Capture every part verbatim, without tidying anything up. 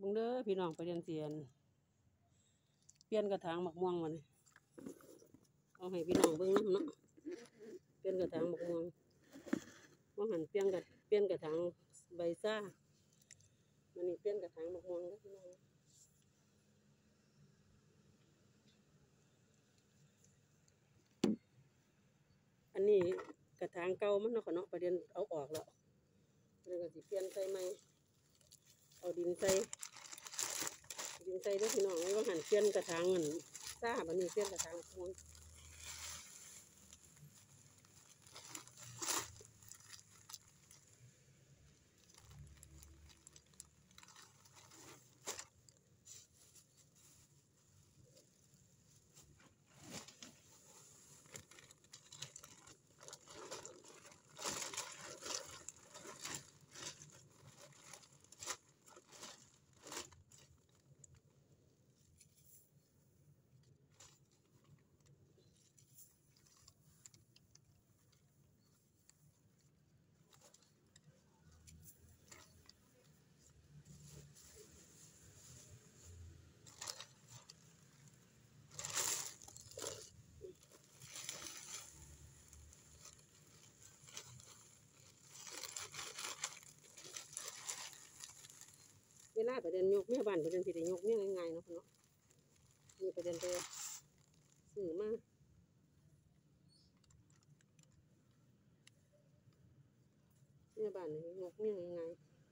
มึงเด้อพี่น้องไปเรียนเสียนเปลี่ยนกระถางหมักม่วงมาเนี่ยเอาให้พี่น้องเบิ่งน้ำเนาะเปลี่ยนกระถางหมักม่วงว่าหันเปลี่ยนกระเปลี่ยนกระถางใบซ่ามันนี่เปลี่ยนกระถางหมักม่วงแล้วพี่น้องอันนี้กระถางเก่ามันเนาะค่ะเนาะประเด็นเอาออกแล้วเดี๋ยวก็สิเปลี่ยนใส่ใหม่เอาดินใส่ดินใส่ด้วยพี่น้องว่าหันเปลี่ยนกระถางเงินซ่าบันนี้เปลี่ยนกระถางม่วงเวลาประเด็นยกเมียบ้านประเด็นที่ได้ยกเมียง่ายๆเนาะเนาะมีประเด็นไปซื้อมาเมียบ้านนี่ยกเมียง่าย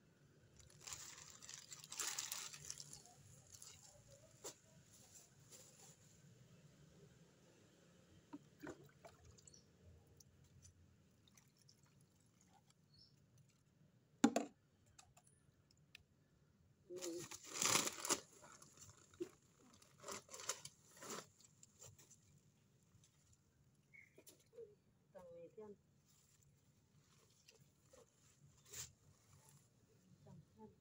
ตั้งในเทียนตั้งเทียน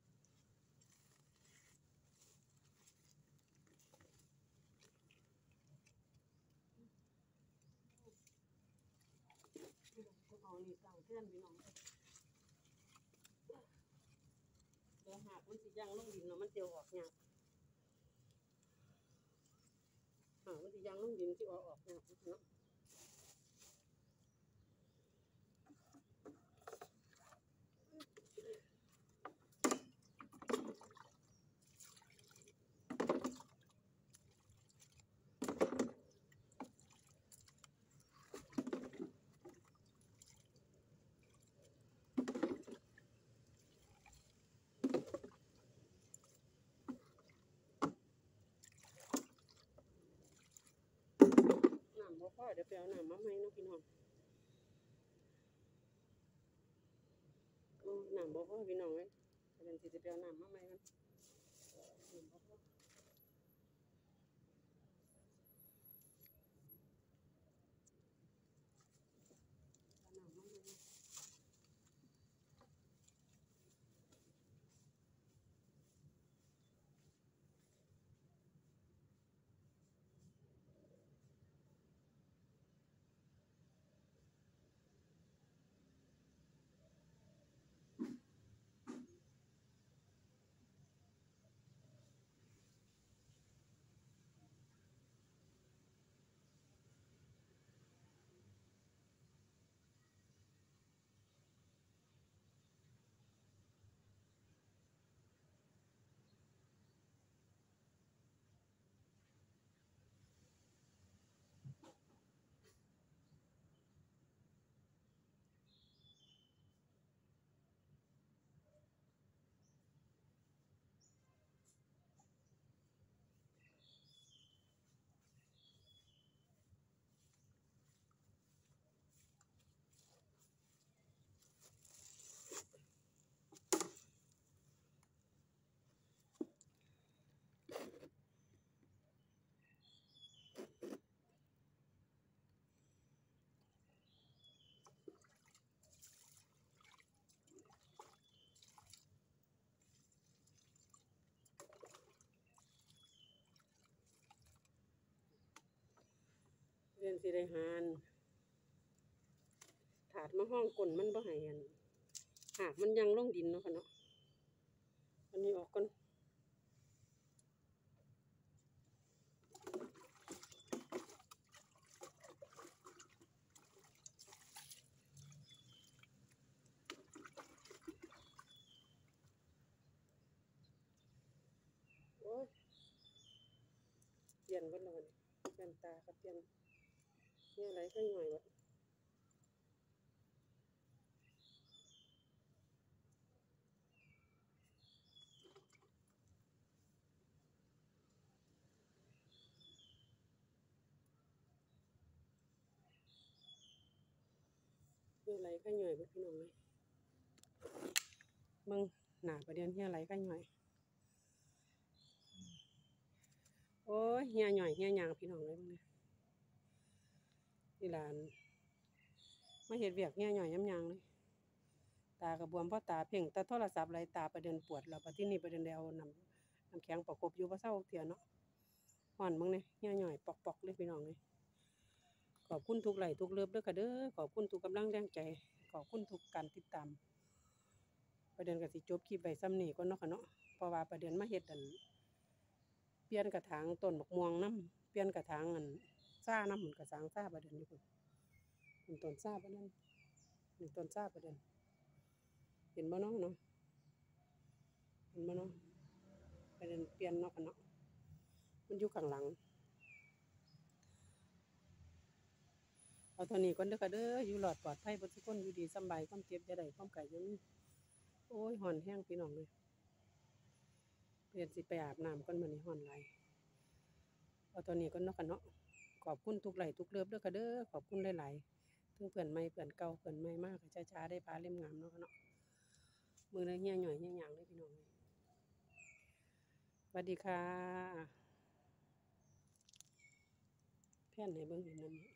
เอานี่ตั้งเทียนพี่น้องเดี๋ยวหากมันสิย่างลงดินเนาะมันเจียวออกยากหากมันสิย่างลงดินที่ออกออกยากเนาะน้ำบ่พอเดี๋ยวไปเอาน้ำมาให้เนาะพี่น้องน้ำบ่พอพี่น้องเลยประเด็นที่จะไปเอาน้ำมาให้มันน้ำบ่พอเอาน้ำมาให้เรียนสิได้หานถาดมาห้องก้นมันบ่ให้อันหากมันยังลงดินเนาะค่ะเนาะอันนี้ออกก่อนยนก่อนแล้วเปลี่ยนตากับเปลี่ยนเนี่ยอะไรข้างหน่อยวัดเนี่ยอะไรข้างหน่อยวัดพี่น้องเลยมึงหนาประเด็นเนี่ยอะไรข้างหน่อยโอ้ยเฮียหน่อยเฮียยางพี่น้องเลยมึงเนี่ยนี่หลานมาเห็ดเวียกเฮียหน่อยย้ำยางเลยตากระบวมเพราะตาเพ่งแต่โทรศัพท์ไรตาประเด็นปวดแล้วปะที่นี่ประเด็นเดียวนำน้ำแข็งประกบอยู่พระเศร้าเตียเนาะห่อนมึงเนี่ยเฮียหน่อยปอกๆเลยพี่น้องเลยขอบคุณทุกไหลทุกเลิฟด้วยค่ะเด้อขอบคุณทุกกำลังแรงใจขอบคุณทุกการติดตามประเด็นกับสิจบคลิปไว้ซ้ำนี่ก็เนาะค่ะเนาะเพราะว่าประเด็นมาเฮ็ดอันเปลี่ยนกระถางต้นบักม่วงน้ำเปลี่ยนกระถางอันซ่าน้ำเหมือนกระถางซ่าประเด็นอยู่พุ่นเป็นต้นซ่าประเด็นหนึ่งต้นซ่าประเด็นเห็นบ่เนาะเนาะเห็นบ่เนาะประเด็นเปลี่ยนเนาะค่ะเนาะมันอยู่ข้างหลังเอาตอนนี้ก่อนเด้อค่ะเด้ออยู่หลอดปลอดภัยบ่ทุกคนอยู่ดีสำบายความเจ็บจะได้ความไข้จะมีโอ้ยห่อนแห้งพี่น้องเลยเพิ่นสิไปอาบน้ำก่อนมื้อนี้ห่อนหลายเอาตอนนี้ก่อนเนาะค่ะเนาะขอบคุณทุกไหลทุกเลิฟเด้อค่ะเด้อขอบคุณหลายๆทั้งเพื่อนใหม่เพื่อนเก่าเพื่อนใหม่มากช้าๆได้พาเล่มงามเนาะค่ะเนาะมือละเหี้ยหน่อยเหี้ยหยังเลยพี่น้องสวัสดีค่ะแพ่นให้เบิ่งเห็นนำ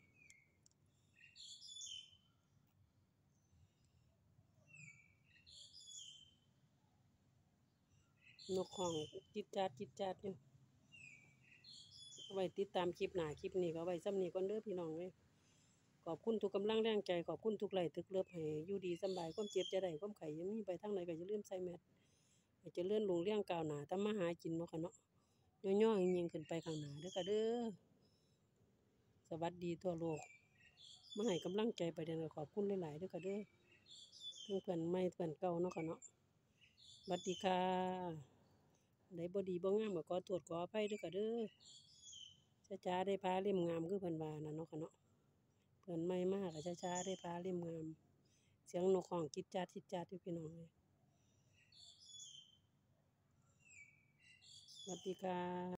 นกของจิตจัดจิตจัดอยู่เอาไว้ติดตามคลิปหน้าคลิปนี้ก็เอาไว้ซ้ำนี้ก่อนเด้อพี่น้องเอ้ยขอบคุณทุกกำลังแรงใจขอบคุณทุกไลค์ทุกเลิฟให้อยู่ดีสำบายความเจ็บจะได้ความไข้ยังมีไปทางไหนก็อย่าลืมใส่แมสให้เจริญรุ่งเรืองก้าวหน้าทำมาหากินเนาะค่ะเนาะย่อๆยิงๆขึ้นไปข้างหน้าเด้อค่ะเด้อสวัสดีทั่วโลกมาให้กำลังใจไปเด้อขอบคุณหลายๆเด้อค่ะเด้อทั้งเพื่อนใหม่เพื่อนเก่าเนาะค่ะเนาะสวัสดีค่ะได้บ่ดีบ่งามก็ขอโทษขออภัยเด้อค่ะเด้อช้าๆได้พาเล่มงามคือเพิ่นว่านั่นเนาะค่ะเนาะเพิ่นใหม่มากก็ช้าๆได้พาเล่มงามเสียงนกร้องจิตจ๊าดจิตจ๊าดอยู่พี่น้องเอ้ยสวัสดีค่ะ